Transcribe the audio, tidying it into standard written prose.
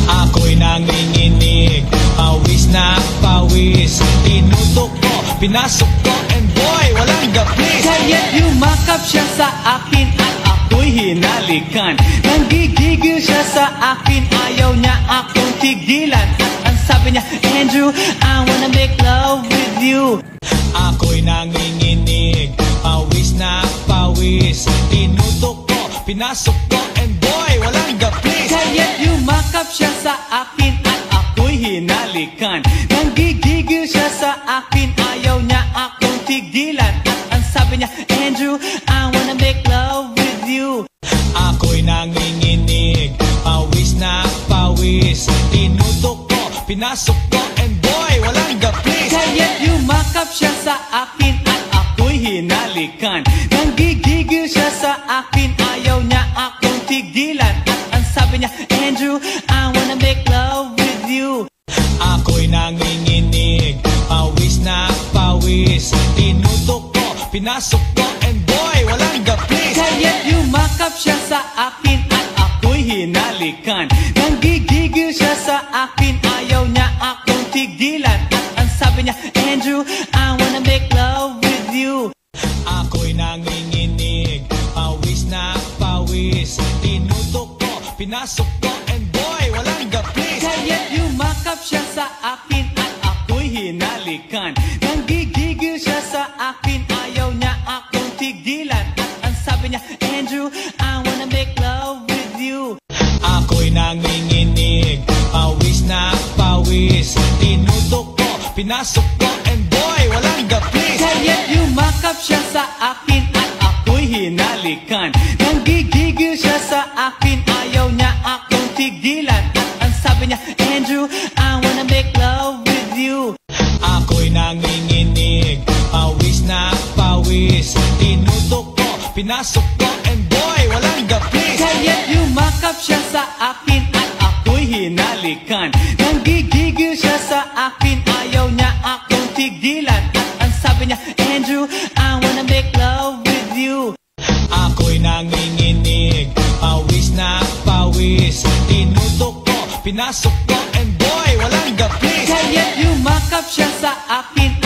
Ako'y nanginginig, pawis na pawis. Tinutok ko, pinasok ko, and boy, walang gaplis. Kaya't yumakap siya sa akin at ako'y hinalikan. Nanggigigil siya sa akin, ayaw niya akong tigilan. At ang sabi niya, Andrew, I wanna make love with you. Ako'y nanginginig, pawis na pawis. Tinutok ko, pinasok ko, and boy, walang gaplis. Kaya't yumakap siya sa akin at ako'y hinalikan. Nanggigigil siya sa akin, ayaw niya akong tigilan. At ang sabi niya, Andrew, I wanna make love with you. Ako'y nanginginig, pawis na pawis. Tinutok ko, pinasok ko, and boy, walang gaplis. Kaya't yumakap siya sa akin at ako'y hinalikan. Nanggigigil siya sa akin, ayaw niya akong tigilan. At ang sabi niya, Andrew, I wanna make love with you. Ako'y nanginginig, pawis na pawis. Tinutok ko, pinasok ko, and boy, walang gaplis. Kaya't yumakap siya sa akin at ako'y hinalikan. Nanggigigil siya sa akin, ayaw niya akong tigilan. At ang sabi niya, Andrew, I wanna make love with you. Ako'y nanginginig, pawis na pawis. Tinutok ko, pinasok ko, and boy, walang gaplis. Kaya't yumakap siya sa akin at ako'y hinalikan. Nanggigigil siya sa akin, ayaw niya akong tigilan. At ang sabi niya, Andrew, I wanna make love with you. Ako'y nanginginig, pawis na pawis. Tinutok ko, pinasok ko, and boy, walang gaplis. Kaya't yumakap siya sa akin at ako'y hinalikan. Nanggigigil siya sa akin, ayaw niya akong tigilan. At ang sabi niya, Andrew, I wanna make love with you. Ako'y nanginginig, pawis na pawis. Tinutok ko, pinasok ko, and boy, walang gaplis. Kaya't yumakap siya sa akin at ako'y hinalikan. Nanggigigil siya sa akin, ayaw niya akong tigilan. At ang sabi niya, Andrew, I wanna make love with you. Ako'y nanginginig, pawis na pawis. Tinutok ko, pinasok ko, and boy, walang gaplis. Kaya't yumakap siya sa akin